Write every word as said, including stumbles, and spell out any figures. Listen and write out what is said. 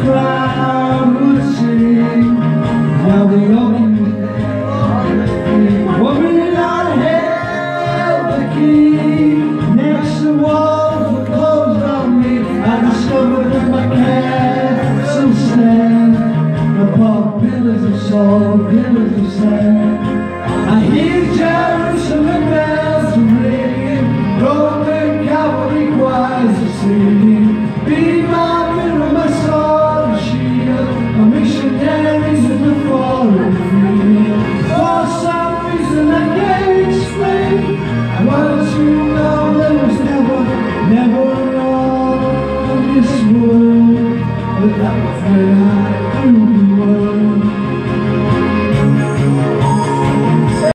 crowd would sing. Now the only woman I held the key. Next the walls were closed on me. I discovered that my castle stand upon pillars of salt, pillars of sand. I hear Jerusalem bells ringing, Roman cavalry choirs are singing. Be my mirror, my sword and shield, my missionaries in the foreign field. For some reason I can't explain, I want you to know there was never, never a wrong in this world, but that was when I knew the world.